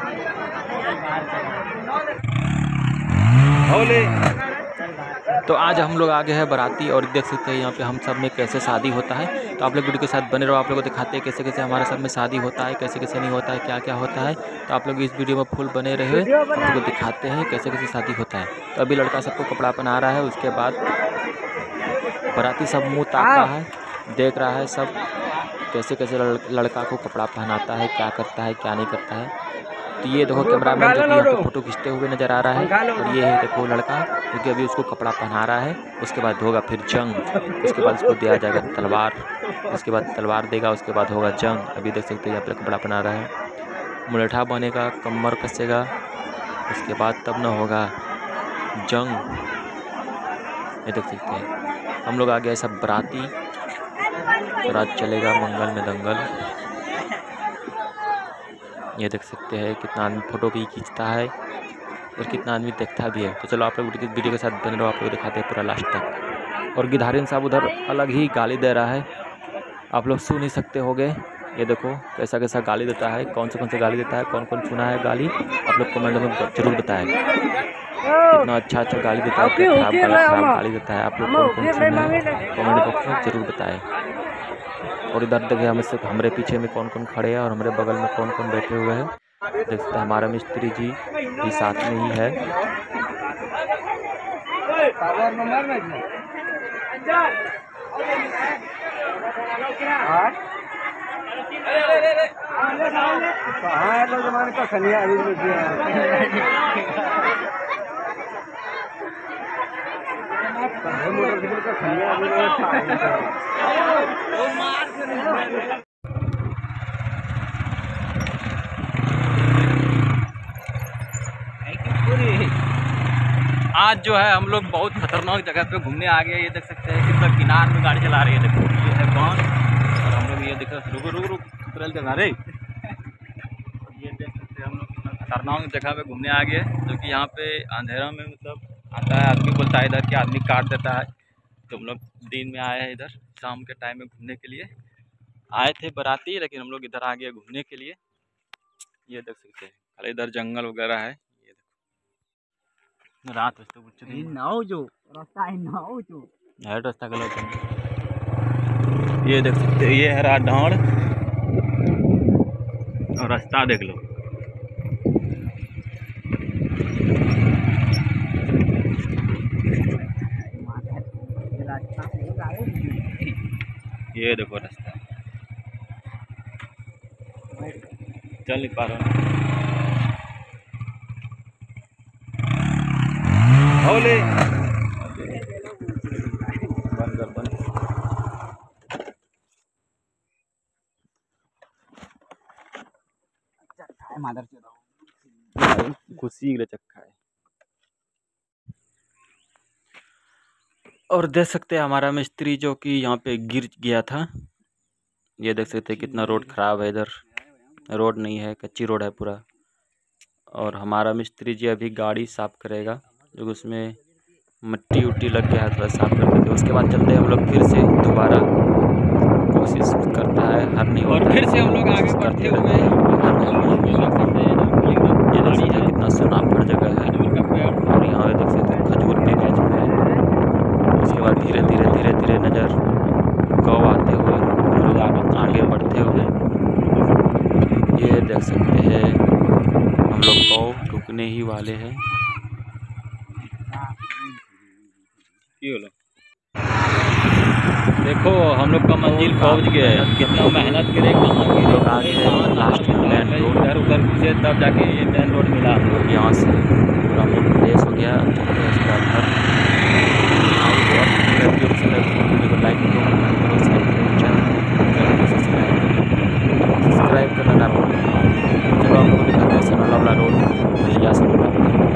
तो आज हम लोग आ गए हैं बाराती और देख सकते हैं यहाँ पे हम सब में कैसे शादी होता है। तो आप लोग वीडियो के साथ बने रहो, आप लोगों को दिखाते हैं कैसे कैसे हमारे सब में शादी होता है, कैसे कैसे नहीं होता है, क्या क्या होता है। तो आप लोग इस वीडियो में फुल बने रहे, आप लोग को दिखाते हैं कैसे कैसे शादी होता है। तो अभी लड़का सबको कपड़ा पहना रहा है, उसके बाद बाराती सब मुँह ताक रहा है, देख रहा है सब कैसे कैसे लड़का को कपड़ा पहनाता है, क्या करता है क्या नहीं करता है। तो ये देखो कैमरामैन जो कि यहाँ पे फोटो खींचते हुए नज़र आ रहा है। और ये है देखो लड़का क्योंकि अभी उसको कपड़ा पहना रहा है। उसके बाद होगा फिर जंग, उसके बाद उसको दिया जाएगा तलवार, उसके बाद तलवार देगा, उसके बाद होगा जंग। अभी देख सकते हैं यहाँ पे कपड़ा पहना रहा है, मुलेठा बनेगा, कमर कसेगा, उसके बाद तब न होगा जंग। ये देख सकते हैं हम लोग आ गए सब बाराती, रात चलेगा मंगल में दंगल। ये देख सकते हैं कितना आदमी फ़ोटो भी खींचता है और कितना आदमी देखता भी है। तो चलो आप लोग वीडियो के साथ बने रहो, आप लोग दिखाते हैं पूरा लास्ट तक। और गिधारिन साहब उधर अलग ही गाली दे रहा है, आप लोग सुन नहीं सकते होगे। ये देखो कैसा कैसा गाली देता है, कौन से गाली देता है, कौन कौन सुना है गाली, आप लोग कमेंट में जरूर बताएं। कितना अच्छा गाली देता है, खराब गाली देता है, आप लोग कौन कौन सुना है कमेंट बॉक्स में जरूर बताएं। और इधर देखिए हमारे पीछे में कौन कौन खड़े हैं और हमारे बगल में कौन कौन बैठे हुए हैं। देख सकते हैं हमारा मिस्त्री जी भी साथ में ही है। आज जो है हम लोग बहुत खतरनाक जगह पे घूमने आ गए। ये देख सकते हैं कितना किनार में गाड़ी चला रही है, देखो ये है कौन। और हम लोग ये देख रुक तुरल जगह रे। ये देख सकते हैं हम लोग कितना खतरनाक जगह पे घूमने आ गए, जो कि यहाँ पे अंधेरा में मतलब आता है, आदमी बोलता है इधर कि आदमी काट देता है। तो हम लोग दिन में आए हैं, इधर शाम के टाइम में घूमने के लिए आए थे बाराती, लेकिन हम लोग इधर आ गए घूमने के लिए। ये देख सकते हैं खाली इधर जंगल वगैरह है। ये देखो रात तो कुछ नहीं नाव जो रास्ता है, नाव जो है रास्ता गलत है। ये देख सकते हैं ये है रात ढाड़ और रास्ता देख लो। ये देखो रास्ता चल नहीं पा रहा। होले मादर खुशी चक्का है। और देख सकते हैं हमारा मिस्त्री जो कि यहाँ पे गिर गया था। ये देख सकते हैं कितना रोड ख़राब है, इधर रोड नहीं है, कच्ची रोड है पूरा। और हमारा मिस्त्री जी अभी गाड़ी साफ़ करेगा, जो उसमें मिट्टी उट्टी लग गया है, थोड़ा साफ़ कर देते। उसके बाद चलते हैं हम लोग फिर से दोबारा कोशिश करता है, हर नहीं होता, और फिर से हम लोग आगे बढ़ते हुए ये देख सकते हैं कितना सनाफड़ जगह है। और यहाँ पे देख सकते हैं खजूर पे बैच में है। उसके बाद धीरे धीरे धीरे धीरे नज़र गाँव आते हुए आगे बढ़ते हुए ये देख सकते हैं हम लोग गाँव रुकने ही वाले हैं। देखो हम लोग का मंजिल पहुंच गए, कितना मेहनत करे कहाँ की लोग आगे लास्ट में मेन रोड इधर उधर घुसे तब जाके ये मेन रोड मिला। यहाँ से पूरा मूड फ्रेश हो गया। लाइक करो, सब्सक्राइब करना ना भूलें। चलो आप लोगों को दिखाते हैं सनौला वाला रोड, भैया सनौला।